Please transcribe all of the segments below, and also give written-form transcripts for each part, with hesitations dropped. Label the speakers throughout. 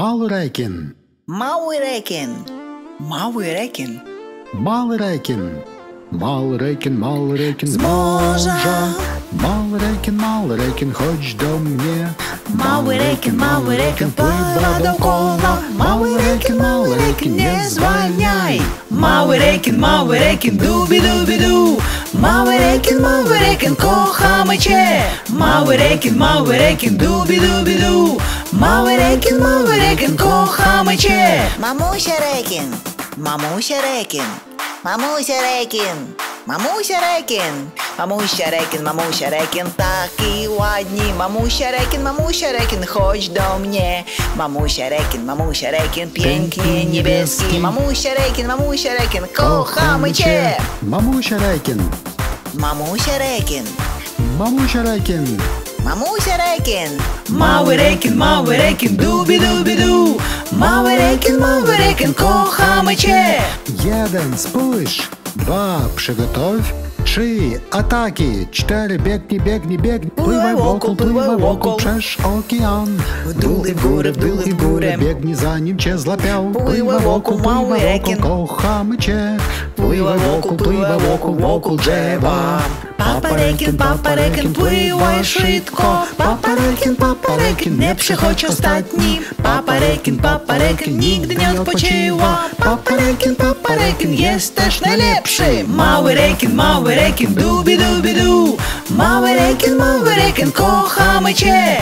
Speaker 1: Mały rekin.
Speaker 2: Mały rekin. Mały rekin.
Speaker 1: Mały rekin. Mały rekin z
Speaker 2: morza.
Speaker 1: Mały rekin, chodź do mnie.
Speaker 2: Mały rekin, pływa dookoła. Mały rekin, nie zwalniaj. Mały rekin, dubi dubi du. Mały rekin, kochamy cię. Mały rekin, dubi dubi du. Mały rekin, kochamy cię. Mamusia rekin, mamusia rekin. Mamusia rekin, mamusia rekin. Mamusia rekin, taki ładni. Mamusia rekin, chodź do mnie. Mamusia rekin, pięknie niebieski. Mamusia rekin, kochamy cię.
Speaker 1: Mamusia rekin.
Speaker 2: Mamusia rekin.
Speaker 1: Mamusia rekin.
Speaker 2: Mamusia rekin. Mały rekin, dubi dubi du. Mały rekin, kochamy cię.
Speaker 1: 1, spójrz. 2, przygotow. 3, ataki. 4, biegnij. Pływaj wokół przez ocean.
Speaker 2: W dół i w górę.
Speaker 1: Biegnij zanim cię złapiał.
Speaker 2: Pływaj wokół, mały rekin.
Speaker 1: Kochamy cię.
Speaker 2: Pływaj wokół drzewa. Papa rekin, pływaj szybko. Papa rekin, nie przychodź ostatni. Papa rekin, nigdy nie odpoczywa. Papa rekin, jesteś najlepszy. Mały rekin, dubi dubi du. Mały rekin, kochamy cię.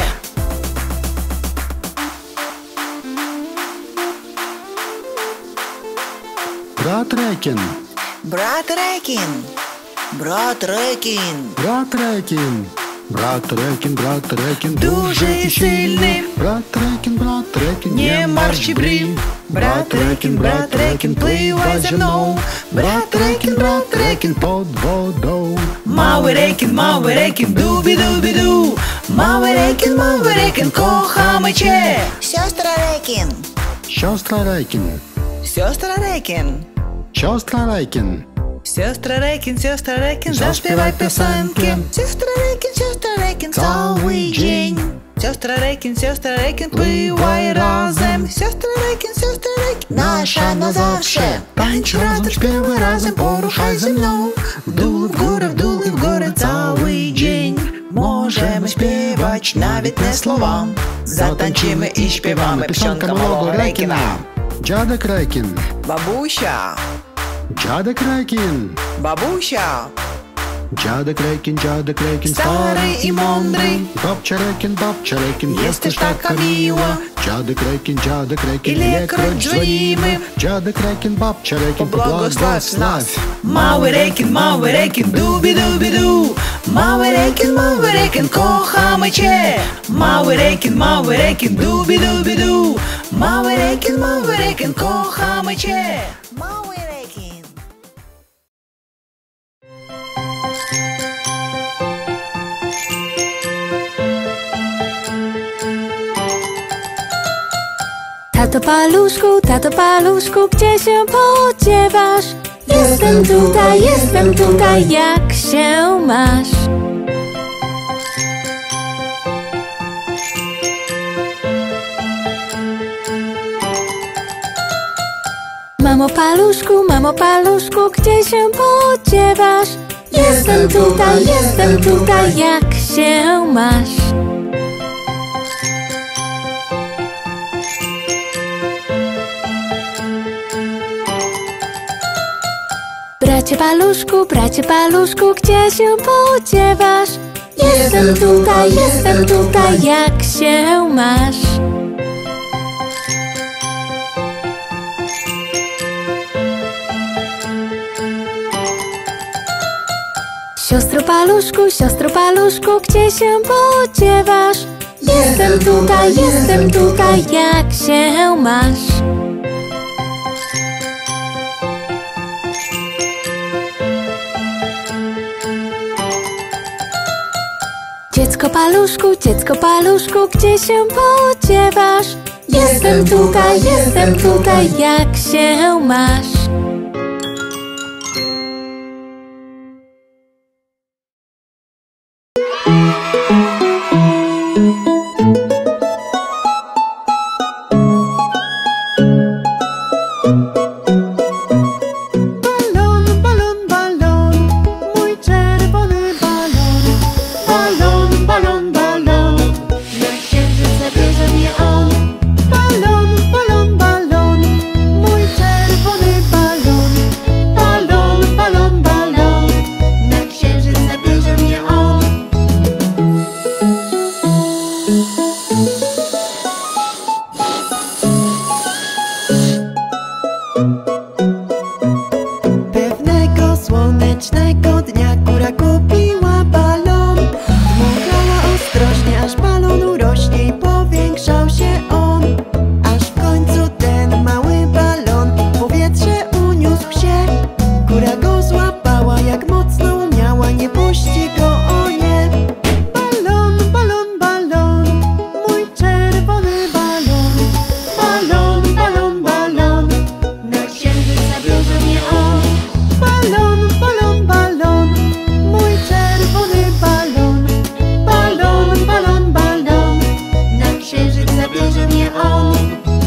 Speaker 1: Brat rekin.
Speaker 2: Brat rekin. Brat rekin.
Speaker 1: Brat rekin,
Speaker 2: Duży i silny.
Speaker 1: Brat rekin,
Speaker 2: Nie martw się brwi. Brat rekin, pływaj ze mną. Brat rekin,
Speaker 1: pod wodą.
Speaker 2: mały rekin, dubi dubi du. Mały rekin, kochamy cię. Siostra rekin.
Speaker 1: Siostra rekin.
Speaker 2: Siostra rekin.
Speaker 1: Siostra rekin.
Speaker 2: Siostra rekin, zaśpiewaj piosenkę. Siostra rekin, cały dzień. Siostra rekin, pływaj razem. Siostra rekin, nasza na zawsze. Tańcz razem, śpiewaj razem, poruszaj ze mną. W dół, w górę, cały dzień. Możemy śpiewać nawet nie słowa. Zatańczymy i śpiewamy piosenkę małego rekina.
Speaker 1: Dziadek rekin.
Speaker 2: Babusia.
Speaker 1: Dziadek rekin.
Speaker 2: Babusia.
Speaker 1: Dziadek rekin,
Speaker 2: Stary i mądry.
Speaker 1: Babcia rekin,
Speaker 2: Jesteś taka miła.
Speaker 1: Dziadek rekin,
Speaker 2: Ilekroć dzwonimy.
Speaker 1: Dziadek rekin, babcia rekin,
Speaker 2: Pobłogosław nas. Mały rekin, dubi dubi du. Mały rekin, kochamy cię. Mały rekin, dubi dubi du. Mały rekin, kochamy cię. Mały rekin.
Speaker 3: Tato paluszku, gdzie się podziewasz? Jestem tutaj, jak się masz? Mamo paluszku, gdzie się podziewasz? Jestem tutaj, jak się masz? Bracie paluszku, gdzie się podziewasz? Jestem tutaj, jak się masz? Siostro paluszku, gdzie się podziewasz? Jestem tutaj, jak się masz? Dziecko paluszku, gdzie się podziewasz? Jestem tutaj, jak się masz?
Speaker 2: nie puści go, o nie. Balon, balon, balon, mój czerwony balon. Balon, balon, balon, na księżyc zabierze mnie on. Balon, balon, balon, mój czerwony balon. Balon, balon, balon, na księżyc zabierze mnie on.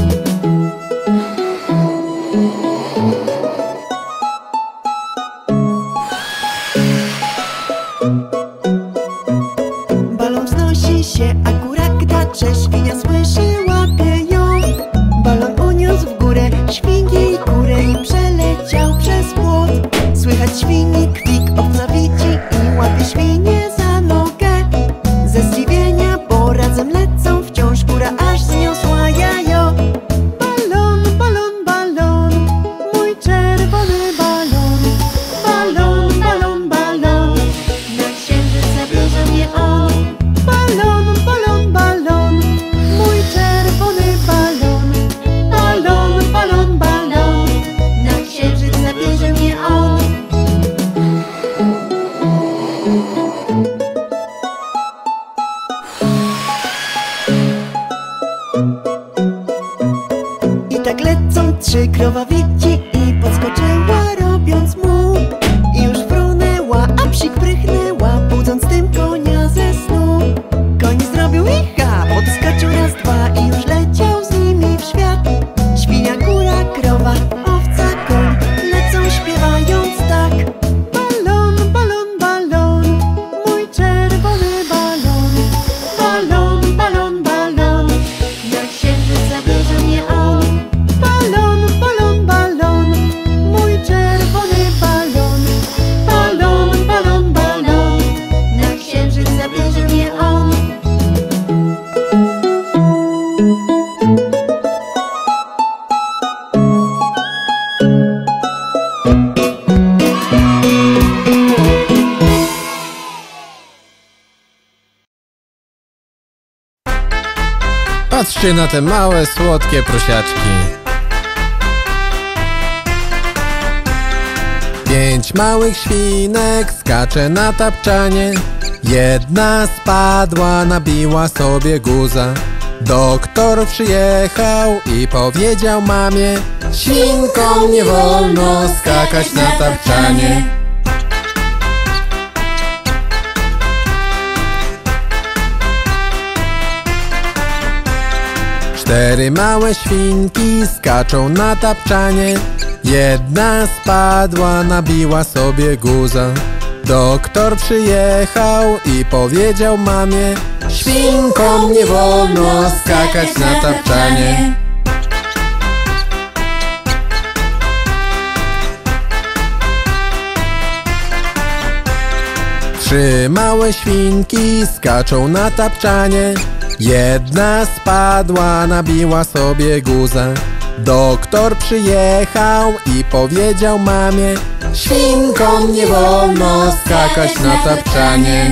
Speaker 2: Balon wznosi się, akurat gdacze, świnia słyszy, łapie ją. Balon uniósł w górę świnię i kurę i przeleciał przez płot. Słychać świni kwik, owca widzi i łapie świnię za nogę. Ze zdziwienia, bo razem lecą wciąż, góra aż zniosła jajo. Balon, balon, balon, mój czerwony balon. Balon, balon, balon, na księżyc zabierze mnie on. Balon, balon, balon, mój czerwony balon. Balon, balon, balon, na księżyc zabierze mnie on. I tak lecą trzy, krowa widzi i podskoczyła, robiąc mu. I już frunęła, a psik prychnęła, budząc tym konia ze snu. Koń zrobił icha, podskoczył raz, dwa i już leciał z nimi w świat. Świnia, góra, krowa, owca, koń lecą śpiewając tak. Balon, balon, balon, mój czerwony balon. Balon, balon, balon, na księżyc zabierze mnie on. Balon, balon, balon, mój czerwony balon. Balon, balon, balon, na księżyc zabierze mnie on.
Speaker 4: Patrzcie na te małe, słodkie prosiaczki. 5 małych świnek skacze na tapczanie. Jedna spadła, nabiła sobie guza. Doktor przyjechał i powiedział mamie: świnkom nie wolno skakać na tapczanie. Cztery małe świnki skaczą na tapczanie. Jedna spadła, nabiła sobie guza. Doktor przyjechał i powiedział mamie: świnkom nie wolno skakać na tapczanie. Trzy małe świnki skaczą na tapczanie. Jedna spadła, nabiła sobie guza. Doktor przyjechał i powiedział mamie: świnkom nie wolno skakać na tapczanie.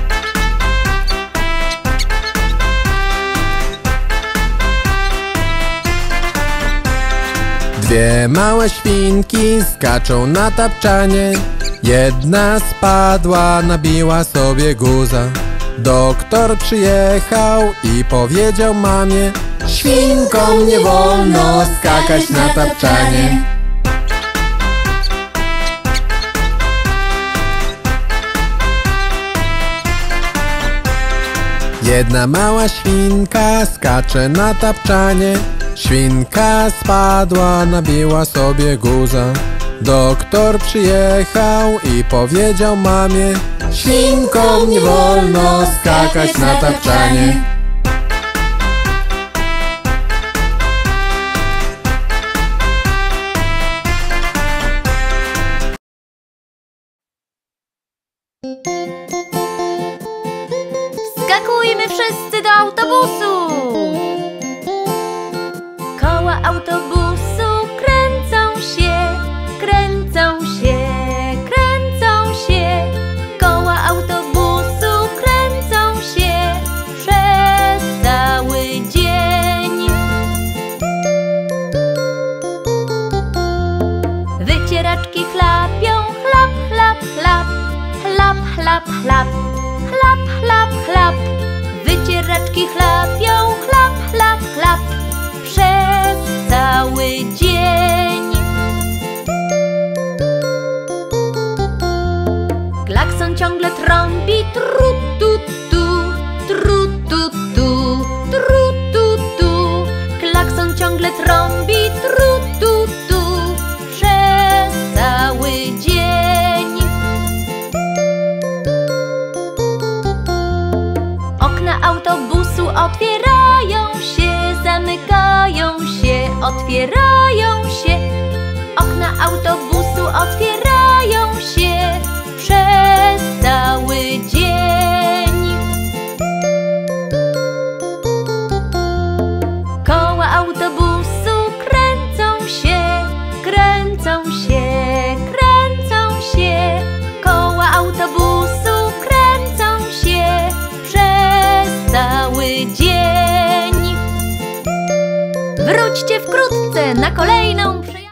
Speaker 4: Dwie małe świnki skaczą na tapczanie. Jedna spadła, nabiła sobie guza. Doktor przyjechał i powiedział mamie: świnkom nie wolno skakać na tapczanie. Jedna mała świnka skacze na tapczanie. Świnka spadła, nabiła sobie guza. Doktor przyjechał i powiedział mamie: świnkom nie wolno skakać na tapczanie.
Speaker 3: Wskakujmy wszyscy do autobusu! Koła autobusu kręcą się, kręcą się, kręcą się. Koła autobusu kręcą się przez cały dzień. Wycieraczki chlapią, chlap, chlap, chlap, chlap, chlap, chlap, chlap, chlap, chlap. Wycieraczki chlapią, chlap, chlap, chlap przez cały dzień. Klakson ciągle trąbi, tru tu tu, tru tu tu, tru tu tu. Klakson ciągle trąbi, tru tu tu przez cały dzień. Okna autobusu otwierają się, zamykają się, otwierają się. Okna autobusu otwierają się przez cały dzień. Koła autobusu kręcą się, kręcą się, kręcą się. Koła autobusu kręcą się przez cały dzień. Wróćcie wkrótce na kolejną przyjemność.